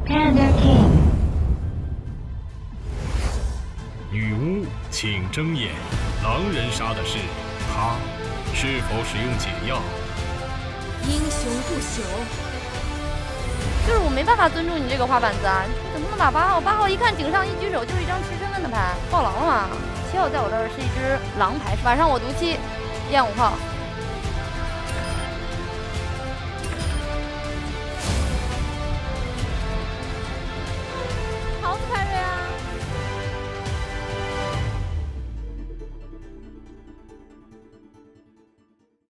Panda King。 女巫，请睁眼，狼人杀的是他，是否使用解药？ 英雄不朽。 就是我没办法尊重你这个花板子啊！你怎么能把8号一看顶上一举手就是一张吃身份的牌，爆狼了吗？7号在我这儿是一只狼牌，晚上我毒7，验5号。